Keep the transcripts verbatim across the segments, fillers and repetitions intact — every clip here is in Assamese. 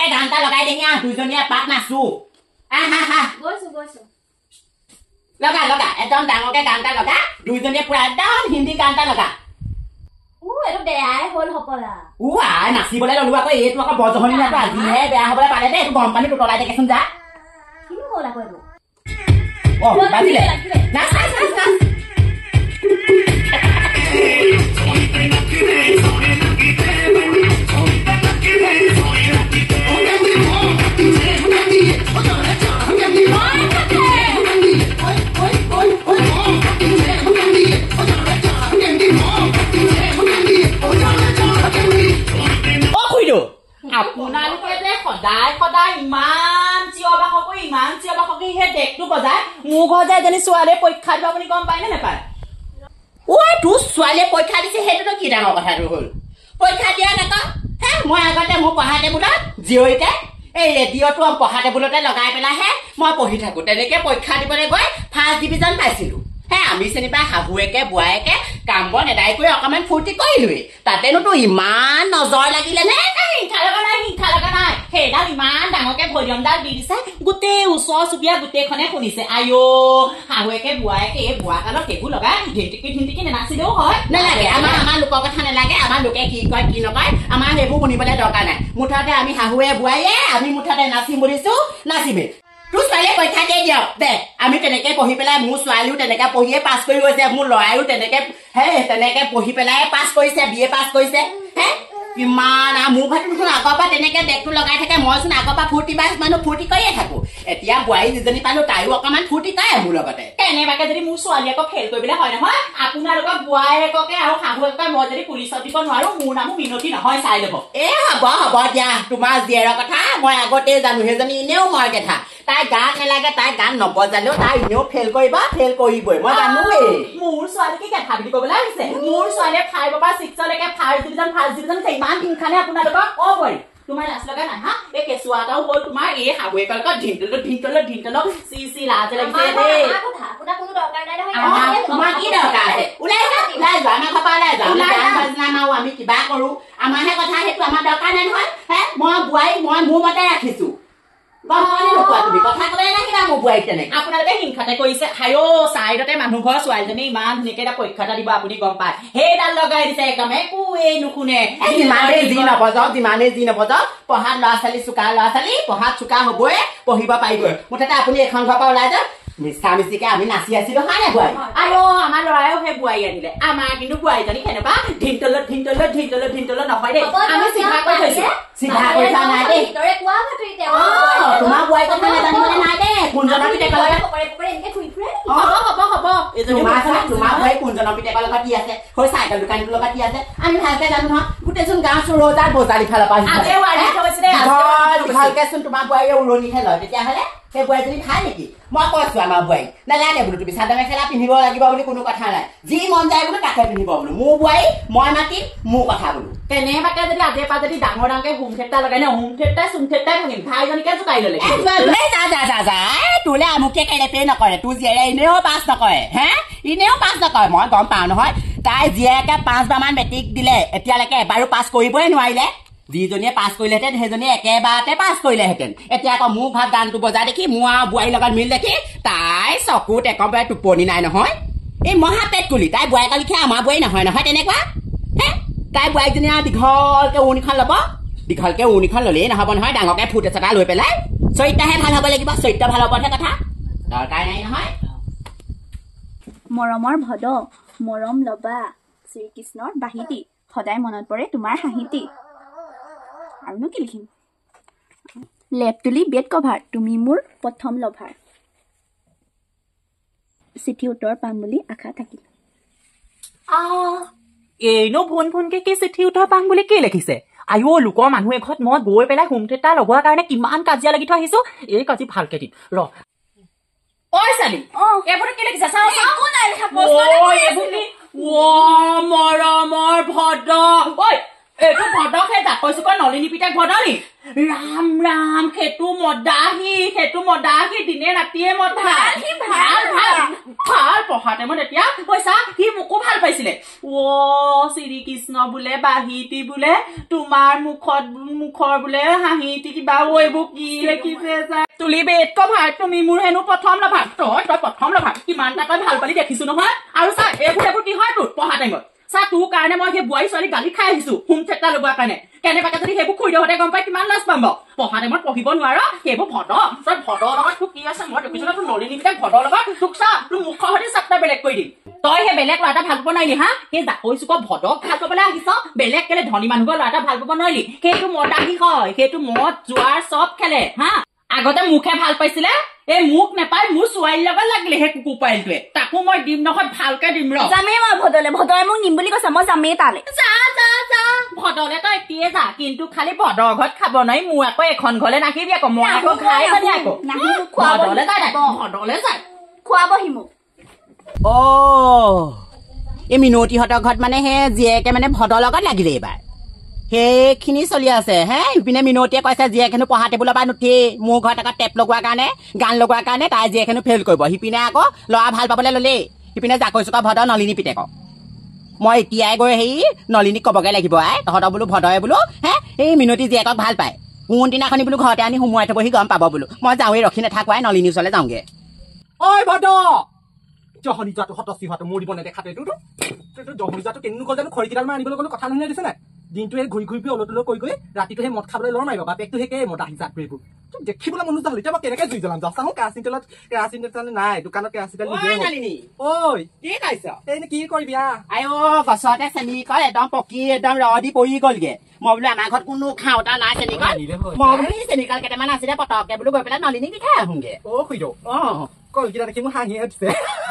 গান এটা লগাই দেখি আহ দুইজনীয়ে পাক নাচো আহ হা হা গৈছো গৈছো লগা লগা একদম ডাঙৰকে গান এটা লগা দুইজনীয়ে পুৰা একদম হিন্দী গান এটা লগা উ এটো বেয়াই হল হপলা উ আই নাচিবলৈ ললো আকৌ এইটো আকৌ বজহনি নাটো আজিহে বেয়া হবলৈ পাৰে দে এইটো গৰম পানীত উতলাই দেচোন যা কিনো হল আকৌ এইটো অ বাজিলে নাচ নাচ নাচ নাচ আপোনালোকে যে সদায় সদায় ইমান চিঞৰ বাখৰ কৰি ইমান চিঞৰ বাখৰ কৰি সেই ডেকটো বজাই মোৰ ঘৰ যে এজনী ছোৱালীয়ে পৰীক্ষা দিব আপুনি গম পায় নে নাপায় ঐ তোৰ ছোৱালীয়ে পৰীক্ষা দিছে সেইটোতো কি ডাঙৰ কথাটো হ'ল পৰীক্ষা দিয়া নাকা হে মই আগতে মোৰ পঢ়া টেবুলত জিৰ'তে এই ৰেডিঅ'টো পঢ়া টেবুলতে লগাই পেলাইহে মই পঢ়ি থাকো তেনেকে পৰীক্ষা দিবলৈ গৈ ফাৰ্ষ্ট ডিভিজন পাইছিলো হে আমি যেনিবা শাহুৱেকে বোৱায়েকে কাম বন এদাই কৰি অকণমান ফূৰ্তি কৰিলোৱেই তাতেনোতো ইমান নজৰ লাগিলে নে হিংসা লগা নাই হিংসা লগা নাই সেইডাল ইমান ডাঙৰকে ভলিউমডাল দি দিছে গোটেই ওচৰ চুবুৰীয়া গোটেইখনে শুনিছে আইঅ শাহুৱেকে বোৱায়েকে এই বোৱা কালত সেইবোৰ লগাই ঢিণ্টিকি ঢিণ্টিকি নেনাচিলেও হয় নালাগে আমাৰ আমাৰ লোকৰ কথা নালাগে আমাৰ লোকে কি কয় কি নকয় আমাৰ সেইবোৰ শুনিবলৈ দৰকাৰ নাই মুঠতে আমি শাহুৱে বোৱাৰীয়ে আমি মুঠতে নাচিম বুলিছো নাচিমেই তোৰ ছোৱালীয়ে পৰীক্ষা দিয়ে দিয়ক দে আমি তেনেকে পঢ়ি পেলাই মোৰ ছোৱালীও তেনেকে পঢ়িয়ে পাছ কৰি গৈছে মোৰ ল'ৰায়ো তেনেকে হে তেনেকে পঢ়ি পেলাই পাছ কৰিছে বি এ পাছ কৰিছে হে কিমান মোৰ ভাতটো আগৰ পৰা তেনেকে ডেকটো লগাই থাকে মইচোন আগৰ পৰা ফূৰ্তি বাছ মানুহ ফূৰ্তি কৰিয়ে থাকো এতিয়া বোৱাৰী যিজনী পালো তাইও অকণমান ফূৰ্তি কৰে মোৰ লগতে কেনেবাকে যদি মোৰ ছোৱালীয়েকক খেল কৰিবলৈ হয় নহয় আপোনালোকৰ বোৱাৰীয়েককে আৰু শাহুৱেকে মই যদি পুলিচত দিব নোৱাৰো মোৰ নামো মিনতি নহয় চাই ল'ব এ হ'ব হ'ব দিয়া তোমাৰ জীয়েৰৰ কথা মই আগতে জানো সেইজনী এনেও মই কথা তাই গান নালাগে তাই গান নবজালেও তাই এনেও ফেল কৰিব ফেল কৰিবই মই জানোৱেই মোৰ ছোৱালীকে কেঠা বুলি ক'বলৈ আহিছে মোৰ ছোৱালীয়ে ফাইভৰ পৰা ছিক্সলৈকে ফাৰ্ষ্ট ডিভিজন ফাৰ্ষ্ট ডিভিজন ইমান হিংসানে আপোনালোকক ক'বই তোমাৰ লাজ লগা নাই হা এই কেঁচুৱা এটাও হ'ল তোমাৰ এই শাহুৱেকৰ লগত ঢিংটলত ঢিংটলত ঢিংটলত চি চি লাজ লাগিছে দেই তোমাৰ কি দৰকাৰ আছে ওলাই যা ওলাই যোৱা আমাৰ ঘৰ পৰা ওলাই যোৱা গান বাজনা মাৰো আমি কিবা কৰো আমাৰহে কথা সেইটো আমাৰ দৰকাৰ নাই নহয় হে মই বোৱাৰী মই মোৰ মতে ৰাখিছো আপোনালোকে হিংসাতে কৰিছে হায়ো চাইডতে মানুহ ঘৰ ছোৱালীজনী ইমান ধুনীয়াকে এটা পৰীক্ষা এটা দিব আপুনি গম পায় সেইডাল লগাই দিছে একদম একোৱেই নুশুনে যিমানেই যি নবজাওক যিমানেই যি নবজাওক পঢ়াত ল'ৰা ছোৱালী চোকা ল'ৰা ছোৱালী পঢ়াত চোকা হবই পঢ়িব পাৰিবই মুঠতে আপুনি এখন ঘৰৰ পৰা ওলাই যাওক মিছা মিছিকে আমি নাচি আছিলো হয় নে বোৱাৰী আয়ো আমাৰ ল'ৰাইও সেই বোৱাৰী আনিলে আমাৰ কিন্তু বোৱাৰীজনী কেনেকুৱা ঢিংটলত ঢিংটলত ঢিংটলত ঢিংটলত নহয় দেই আমি চিধা কৰি থৈছো চিধা কৰি থোৱা নাই দেই তোমাৰ বোৱাৰী কথা নাজানিবলৈ নাই দেই কোনজনৰ পিতেকৰ লগত হ'ব হ'ব হ'ব তোমাৰ বোৱাৰী কোনজনৰ পিতেকৰ লগত কি আছে হৈ চাইকেল দোকানটোৰ লগত কি আছে আমি ভালকে জানো নহয় গোটেইচোন গাঁও চোৰজাৰ বজাৰী ফালৰ পৰা ভালকে চোন তোমাৰ বোৱাৰীয়ে উৰণিহে লয় তেতিয়াহ'লে সেই বোৱাৰীজনী ভাল নেকি মই কৈছো আমাৰ বোৱাৰী নালাগে বোলো তুমি চাদৰ মেখেলা পিন্ধিব লাগিব বুলি কোনো কথা নাই যি মন যায় বোলো তাকে পিন্ধিব বোলো মোৰ বোৱাৰী মই মাতিম মোৰ কথা বোলো তেনেবাকে যদি আজিৰ পৰা যদি ডাঙৰ ডাঙৰকে হোম থিয়েটাৰ লগাই নে হোম থিয়েটাৰ চুম থিয়েটাৰ ভাঙিম ভাইজনীকে জোকাই ললে তোলে আমুকে কেলেপে নকৰে তোৰ জীয়েৰে এনেও পাছ নকৰে হে এনেও পাছ নকৰে মই গম পাওঁ নহয় তাই জীয়েকে পাঁচবাৰ মান মেট্ৰিক দিলে এতিয়ালৈকে এবাৰো পাছ কৰিবই নোৱাৰিলে যিজনীয়ে পাছ কৰিলেহেঁতেন সেইজনীয়ে একেবাৰতে পাছ কৰিলেহেঁতেন এতিয়া আকৌ মোৰ ঘৰত গানটো বজাই দেখি মোৰ আৰু বোৱাৰীৰ লগত মিল দেখি তাই চকুত একেবাৰে টোপনি নাই নহয় এই মহা পেট কুলি তাই বোৱাৰীক লিখা আমাৰ বোৱাৰী নহয় নহয় তেনেকুৱা হে তাই বোৱাৰীজনী আৰু দীঘলকে উৰণিখন ল'ব দীঘলকে উৰণিখন ল'লেই নহ'ব নহয় ডাঙৰকে ফুট এচটা লৈ পেলাই চৰিত্ৰহে ভাল হ'ব লাগিব চৰিত্ৰ ভাল হ'বহে কথা দৰকাৰ নাই নহয় মৰমৰ ভদ মৰম লবা শ্ৰীকৃষ্ণৰ বাহিতি সদায় মনত পৰে তোমাৰ হাঁহিতি আৰুনো কি লিখিম লেপ তুলি বেড কভাৰ তুমি মোৰ প্ৰথম লভাৰ চিঠি উত্তৰ পাম বুলি আশা থাকিল এইনো ভোন ভোনকে কি চিঠি উত্তৰ পাম বুলি কি লিখিছে আইঅ লোকৰ মানুহ এঘৰত মই গৈ পেলাই হোম থিয়েটাৰ লগোৱাৰ কাৰণে কিমান কাজিয়া লাগি থৈ আহিছো এই কাজি ভালকে দিম ৰ ঐ চালি এইবোৰ কি লিখিছে চাও একো নাই লিখা প্ৰশ্ন ঐ এইবোৰ কি ও মৰমৰ ভদ ঐ এইটো ভদক সেই জাকৈচুকৰ নলিনী পিতাক ভদনি ৰাম ৰাম সেইটো মদাহী সেইটো মদাহী দিনে ৰাতিয়ে মদ ভাল ভাল ভাল ভাল পঢ়া টাইমত এতিয়া পইচা সি মোকো ভাল পাইছিলে অ শ্ৰীকৃষ্ণ বোলে বাহিতি বোলে তোমাৰ মুখত মুখৰ বোলে হাঁহিতি কিবা এইবোৰ কি লিখিছে তুলি বেদ কভাৰ তুমি মোৰ হেনো প্ৰথম লভা তই তই প্ৰথম লভা কিমান এটা তই ভাল পালি দেখিছো নহয় আৰু চা এইবোৰ এইবোৰ কি হয় তোৰ পঢ়া টাইমত চা তোৰ কাৰণে মই সেই বোৱাৰী ছোৱালী গালি খাই আহিছো হোম থিয়েটাৰ লগোৱাৰ কাৰণে কেনেবাকে যদি সেইবোৰ খুৰীদেউহঁতে গম পাই কিমান লাজ পাম পঢ়া টাইমত পঢ়িব নোৱাৰ সেইবোৰ ভদ তই ভদৰ লগত তোৰ কি আছে মই দেখিছো তোৰ নলিনী পিতাক ভদৰ লগত তোক চা তোৰ মুখৰ সৈতে চাপ্তাৰ বেলেগ কৰি দিম তই সেই বেলেগ ল'ৰা এটা ভাল পাব নোৱাৰিলি হা সেই জাকৈচুকৰ ভদক ভাল পাবলৈ আহিছ বেলেগ কেলে ধনী মানুহৰ ল'ৰা এটা ভাল পাব নোৱাৰিলি সেইটো মদাহী হয় সেইটো মদ জোৱাৰ চব খেলে হা আগতে মুখে ভাল পাইছিলে এই মুখ নেপাই মোৰ ছোৱালীৰ লগত লাগিলে সেই কুকুৰ পাইলটোৱে তাকো মই দিম নহয় ভালকে দিম ৰ যামেই মই ভদলে ভদৰে মোক নিম বুলি কৈছে মই যামেই তালে যা যা যা ভদলে তই এতিয়ে যা কিন্তু খালি ভদৰ ঘৰত খাব নোৱাৰি মোৰ আকৌ এখন ঘৰলে নাহিবি আকৌ মই আকৌ খাই জানি আকৌ ভদলে যাই ভদলে যাই খুৱাবহি মোক অ এই মিনতিহঁতৰ ঘৰত মানে সেই জীয়েকে মানে ভদৰ লগত লাগিলে এইবাৰ সেইখিনি চলি আছে হে ইপিনে মিনতিয়ে কৈছে জীয়েক হেনো পঢ়া টেবুলৰ পৰা নুঠি মোৰ ঘৰত আকৌ টেপ লগোৱাৰ কাৰণে গান লগোৱাৰ কাৰণে তাই জীয়েক হেনো ফেইল কৰিব সিপিনে আকৌ ল'ৰা ভাল পাবলৈ ল'লেই সিপিনে জাকৈচুকৰ ভদৰ নলিনী পিতেকক মই এতিয়াই গৈ সেই নলিনীক ক'বগে লাগিব আই তহঁতৰ বোলো ভদৰে বোলো হে এই মিনতি জীয়েকক ভাল পায় কোনদিনাখনি বোলো ঘৰতে আনি সোমোৱাই থবহি গম পাব বোলো মই যাওঁৱেই ৰখি নাথাকোৱাই নলিনীৰ ওচৰলৈ যাওঁগে ঐ ভদ জহনি যোৱাটো হতচি হোৱাটো মৰিব নেদেখাটো এইটো জহনি যোৱাটো কেনেনো গ'ল জানো খৰিকেইডাল মান আনিবলৈ গ'লো কথা নুশুনে দিছে নাই দিনটো এই ঘূৰি ঘূৰি অলপ অলপ কৰি গৈ ৰাতিটো সেই মদ খাবলৈ লৰ মাৰিব বাপেকটো সেই মদ আহি যাত এইবোৰ দেখিবলৈ মন নোযোৱা হ'ল এতিয়া মই কেনেকে জুই জ্বলাম যাওঁ চাওঁ কেৰাচিন তেলত কেৰাচিন তেল নাই দোকানত কেৰাচিন তেল নিদিয়ে ঐ কি খাইছ এই কি কৰিবি আই অ গছতে চেনি কল একদম পকি একদম ৰ দি পৰি গ'লগে মই বোলো আমাৰ ঘৰত কোনো খাওঁতা নাই চেনি কল মই বোলো সেই চেনি কল কেইটামান আছিলে পটককে বোলো গৈ পেলাই নলিনীক দি খাই আহোঁগে অ খুইদেউ অ কলকেইটা দেখি মোৰ হাঁহিয়ে উঠিছে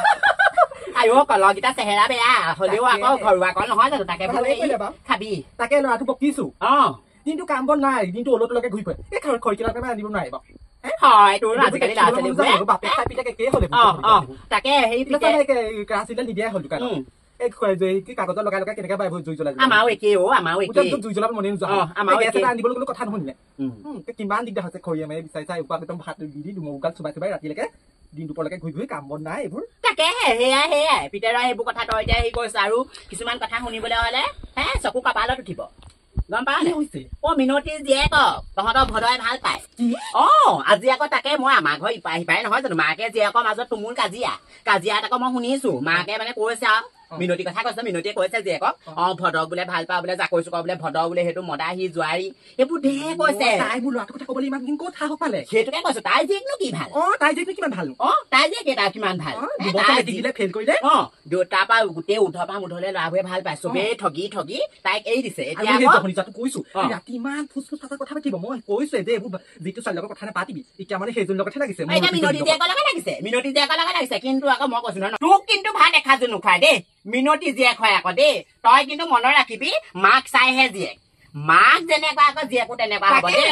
আইও কলকেইটা চেহেৰা বেয়া হলেও আকৌ ঘৰুৱা কল নহয় জানো তাকে খাবি তাকে ল'ৰাটো বকিছো অ দিনটো কাম বন নাই দিনটো অলপ অলপকে ঘূৰি ফুৰে এই খৰিকেইটা আনিব নোৱাৰিব হয় তোৰ আজিকালি ল'ৰা ছোৱালী বাপেক খাই পিতাক একেই হ'লে তাকে সেই কেৰাচিন তেল নিদিয়াই হ'ল দোকানত এই কি কাগজত লগাই লগাই কেনেকে পাই জুই জ্বলাই আমাৰো একেই অ আমাৰো একেই জুই জ্বলাব মনে নোযোৱা আমাৰ গেছ এটা আনিবলৈ গ'লো কথা নুশুনিলে কিমান দিগদাৰ হৈছে খৰিয়ে মাৰি বিচাৰি চাই উপায় একদম ভাত দি দি দুমুগাল চুবাই চুবাই ৰাতিলৈকে দিন দুপৰলৈকে ঘূৰি ঘূৰি কাম বন নাই এইবোৰ তাকে সেয়াই সেয়াই পিতাৰা সেইবোৰ কথা তই এতিয়া হেৰি কৰিছ আৰু কিছুমান কথা শুনিবলৈ হলে হে চকু কপালত উঠিব গম পাৱ নে অ মিনতি জীয়েক তহঁতৰ ভদৰে ভাল পায় অ আজি আকৌ তাকে মই আমাৰ ঘৰ ইপাই সিপাই নহয় জানো মাকে জীয়েকৰ মাজত তুমুল কাজিয়া কাজিয়াত আকৌ মই শুনিছো মাকে মানে কৈছে আৰু মিনতি কথা কৈছে মিনতিয়ে কৈছে জীয়েকক অ ভদক বোলে ভাল পাওঁ বোলে জাকৈচুকৰ বোলে ভদৰ বোলে সেইটো মদাহী জোৱাৰী এইবোৰ ঢেৰ কৈছে তাইবোৰ ল'ৰাটোৰ কথা ক'বলৈ ইমান দিন ক'ত সাহস পালে সেইটোকে কৈছো তাই জীয়েকনো কি ভাল অ তাই জীয়েকনো কিমান ভাল অ তাই জীয়েক তাই কিমান ভাল ফেইল কৰিলে অ দেউতাৰ পৰা গোটেই উধৰ পৰা মুধলে ল'ৰাবোৰে ভাল পায় চবেই ঠগি ঠগি তাইক এৰি দিছে এতিয়া কৈছো ৰাতি ইমান ফুচ ফুচ কথা পাতিব মই কৈছো দে এইবোৰ যিটো ছোৱালীৰ লগত কথা নাপাতিবি এতিয়া মানে সেইজনৰ লগতহে লাগিছে মিনতি জীয়েকৰ লগত লাগিছে মিনতি জীয়েকৰ লগত লাগিছে কিন্তু আকৌ মই কৈছো নহয় তোক কিন্তু ভাত এসাঁজো নোখোৱাই দেই মিনতি জীয়েক হয় আকৌ দেই তই কিন্তু মনত ৰাখিবি মাক চাইহে জীয়েক মাক যেনেকুৱা আকৌ জীয়েকো তেনেকুৱা হ'ব দেই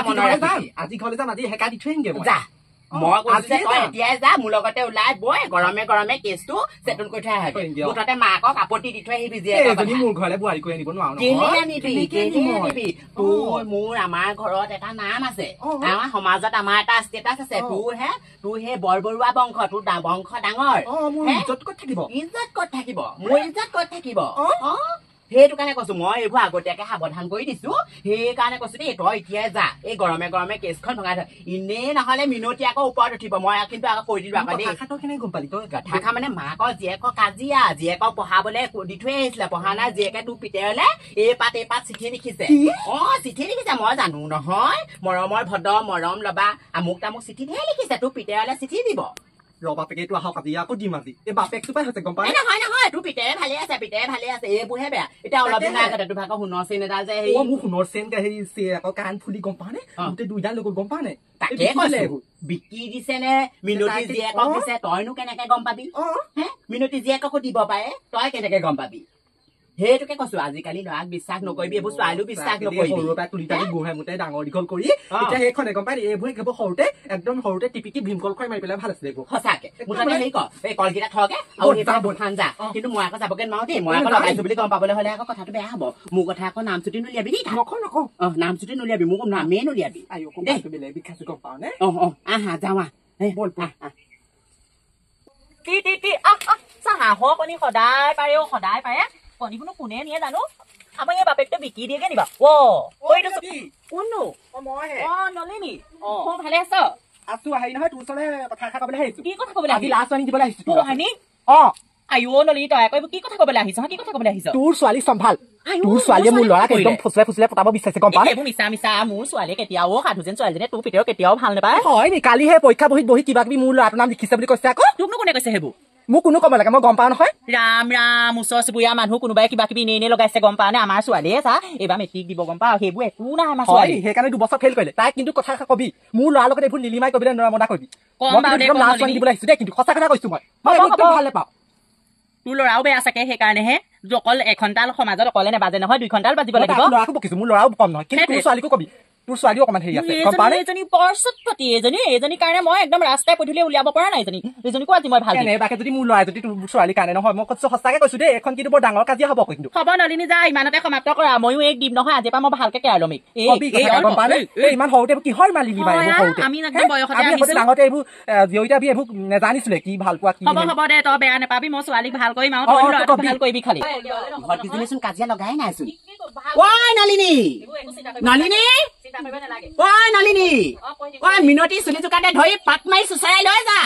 আজি ঘৰলৈ যাম আজি হেকা দি থৈ আহিমগে যা মই কৈছো তই এতিয়াই যা মোৰ লগতে ওলাই বৈ গৰমে গৰমে কেছটো চেটুল কৰি থৈ আহিবি মুঠতে মাকক আপত্তি দি থৈ আহিবি জীয়েক মোৰ ঘৰলৈ বোৱাৰী কৰি আনিব নোৱাৰো কেলে আনিবি কেলে আনিবি তোৰ মোৰ আমাৰ ঘৰত এটা নাম আছে আমাৰ সমাজত আমাৰ এটা ষ্টেটাছ আছে তোৰ হে তোৰ সেই বৰবৰুৱা বংশ তোৰ বংশ ডাঙৰ ইজ্জত ক'ত থাকিব ইজ্জত ক'ত থাকিব মোৰ ইজ্জত ক'ত থাকিব অ সেইটো কাৰণে কৈছো মই এইবোৰ আগতীয়াকে সাৱধান কৰি দিছো সেইকাৰণে কৈছো দেই তই এতিয়াই যা এই গৰমে গৰমে কেছখন ভঙাই থ এনেই নহলে মিনতি আকৌ ওপৰত উঠিব মই কিন্তু আকৌ কৈ দিলো আকৌ দেই কেনেকে গম পালি তই কথা মানে মাকৰ জীয়েকৰ কাজিয়া জীয়েকক পঢ়াবলৈ দি থৈ আহিছিলে পঢ়া নাই জীয়েকে তোৰ পিতেৰলে এই পাত এই পাত চিঠি লিখিছে অ চিঠি লিখিছে মই জানো নহয় মৰমৰ ভদ মৰম লবা আমুক তামুক চিঠি ধেৰ লিখিছে তোৰ পিতেৰলে চিঠি দিব ৰ বাপেকেটো আহক আজি আকৌ দিম আজি এই বাপেকটো পাই হৈছে গম পাই নহয় নহয় তোৰ পিতেৰে ভালে আছে পিতেৰে ভালে আছে এইবোৰহে বেয়া এতিয়া অলপ দিন আগতে তোৰ ভাগৰ সোণৰ চেইন এডাল যে অ মোৰ সোণৰ চেইন হেৰি আকৌ কাণ ফুলি গম পা নে গোটেই দুইডাল লগত গম পা নে তাকে কৈছো বিকি দিছে নে মিনতি জীয়েকক দিছে তইনো কেনেকে গম পাবি হে মিনতি জীয়েককো দিব পাৰে তই কেনেকে গম পাবি সেইটোকে কৈছো আজিকালি ল'ৰাক বিশ্বাস নকৰিবি এইবোৰ ছোৱালীও বিশ্বাস নকৰিবি সৰুৰ পৰা তুলি তালি গোহাই মোটাই ডাঙৰ দীঘল কৰি এতিয়া সেইখনে গম পাই এইবোৰ কেৱল সৰুতে একদম সৰুতে টিপিকি ভীমকল খুৱাই মাৰি পেলাই ভাল আছিলে এইবোৰ সঁচাকে মুঠতে হেৰি কৰ এই কলকেইটা থকে আৰু সেইবিলাক বঠান যা কিন্তু মই আকৌ যাবগে নোৱাৰো দেই মই আকৌ লগাইছো বুলি গম পাবলৈ হলে আকৌ কথাটো বেয়া হব মোৰ কথা আকৌ নাম চুটি নুলিয়াবি দেই নকওঁ নকওঁ অ নাম চুটি নুলিয়াবি মোক নামেই নুলিয়াবি দেই বেলেগ বিখাইছো গম পাওঁ নে অ অ আহা যাওঁ আহ বল আহ কি কি কি আহ আহ চা হাঁহৰ কণী সদায় পাৰে অ সদায় পাৰে কণীবোৰনো কোনে নিয়ে জানো আমাৰ এই বাপেকটো বিকি দিয়েগে নিবা অ কোননো অ নলিনী অ ভালে আছ আছো আহি নহয় তোৰ ওচৰলৈ কথা এষাৰ ক'বলৈ আহিছো কি কথা ক'বলৈ আজি লাষ্ট আনি দিবলৈ আহিছো হানি অ আইও নলিনী তই আকৌ কি কথা ক'বলৈ আহিছ কি কথা ক'বলৈ আহিছ তোৰ ছোৱালী চম্ভাল তোৰ ছোৱালীয়ে মোৰ ল'ৰাক একদম ফুচলাই ফুচলাই পতাব বিচাৰিছে গম পাৱ এইবোৰ মিছা মিছা মোৰ ছোৱালীয়ে কেতিয়াও সাধু যেন ছোৱালীজনীয়ে তোৰ পিতেও কেতিয়াও ভাল নাপায় হয় নি কালি সেই পৰীক্ষা বহীত বহি কিবা কিবি মোৰ ল'ৰাটোৰ নাম লিখিছে বুলি কৈছে আকৌ তোকনো কোনে কৈছে সেইবোৰ মোক কোনো ক'ব লাগে মই গম পাওঁ নহয় ৰাম ৰাম ওচৰ চুবুৰীয়া মানুহ কোনোবাই কিবা কিবি এনেই এনেই লগাইছে গম পাৱ নে আমাৰ ছোৱালীয়ে চা এইবাৰ মেট্ৰিক দিব গম পাৱ সেইবোৰ একো নাই আমাৰ ছোৱালী সেইকাৰণে দুবছৰ ফেইল কৰিলে তাই কিন্তু কথা কবি মোৰ ল'ৰাৰ লগত এইবোৰ নিলিমাই কৰিবলৈ নৰমনা কৰিবি লাষ্ট আনি দিবলৈ আহিছো দেই কিন্তু সঁচা কথা কৈছো মই ভালে পাওঁ তোৰ ল'ৰাও বেয়া চাগে সেইকাৰণেহে অকল এঘণ্টাল সমাজত অকলে নেবাজে নহয় দুই ঘণ্টাল বাজিব লাগিব ল'ৰাকো বকিছো মোৰ ল'ৰাও কম নহয় কিন্তু তোৰ ছোৱালীকো কবি তোৰ ছোৱালীও অকমান হেৰি আছে গম পাৱ নে এজনী পৰচুতপতি এজনী এজনীৰ কাৰণে মই একদম ৰাস্তাই পদূলিয়ে উলিয়াব পৰা নাই এজনী এজনীকো আজি মই ভাল বাকী যদি মোৰ ল'ৰাই যদি তোৰ ছোৱালীৰ কাৰণে নহয় মই কৈছো সঁচাকে কৈছো দেই এখন কিন্তু বৰ ডাঙৰ কাজিয়া হ'ব কিন্তু হ'ব নলিনী যা ইমানতে সমাপ্ত কৰা ময়ো এক দিম নহয় আজিৰ পৰা মই ভালকে কেয়াৰ ল'ম গম পাৱ নে ইমান সৰুতে কিহৰ মালি লিবা সৰুতে আমি বয়সতে ডাঙৰতে এইবোৰ জীয়ৰীতা বি এইবোৰ নেজানিছিলে কি ভাল পোৱা কি হ'ব হ'ব দে তই বেয়া নাপাবি মই ছোৱালীক ভাল কৰিম আৰু তই ল'ৰাটোক ভাল কৰিবি খালি ঘৰত কিজনীচোন কাজিয়া লগাই নাইচোন ঐ নলিনী নলিনী ঐ নলিনী ঐ মিনতি চুলি চুকাতে ধৰি পাত মাৰি চুচৰাই লৈ যা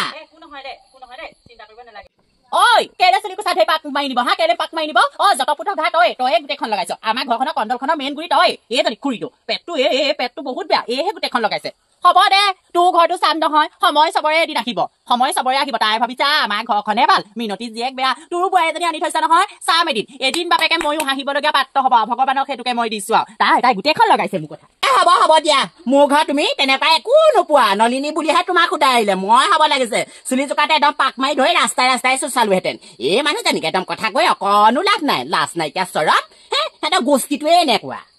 ঐ কেলে চুলি কুচা ধৰি পাত মাৰি নিব হা কেলে পাত মাৰি নিব অ যত পুতৰ ঘা তই তয়ে গোটেইখন লগাইছ আমাৰ ঘৰখনৰ কণ্ডলখনৰ মেইন গুৰি তই এইজনী খুৰীটো পেটটো এই এই পেটটো বহুত বেয়া এইহে গোটেইখন লগাইছে হ'ব দে তোৰ ঘৰটো চাম নহয় সময় চবৰে এদিন আহিব সময় চবৰে আহিব তাই ভাবিছা আমাৰ ঘৰখনে ভাল মিনতি জীয়েক বেয়া তোৰ বোৱাৰী এজনী আনি থৈছা নহয় চাম এদিন এদিন বাপেকে ময়ো হাঁহিবলগীয়া পাত্ৰ হ'ব ভগৱানক সেইটোকে মই দিছো আৰু তাই তাই গোটেইখন লগাইছে মোৰ কথা হ'ব হ'ব দিয়া মোৰ ঘৰ তুমি তেনেকুৱা একো নোপোৱা নলিনী বুলিহে তোমাক সোধাই আহিলে মই হ'ব লাগিছে চুলি জোকাতে একদম পাক মাৰি ধৰি ৰাস্তাই ৰাস্তাই চোচালোহেঁতেন এই মানুহ তেনেকে একদম কথা কৈ অকণো লাভ নাই লাজ নাইকিয়া চৰত হে সিহঁতৰ গোষ্ঠীটোৱে এনেকুৱা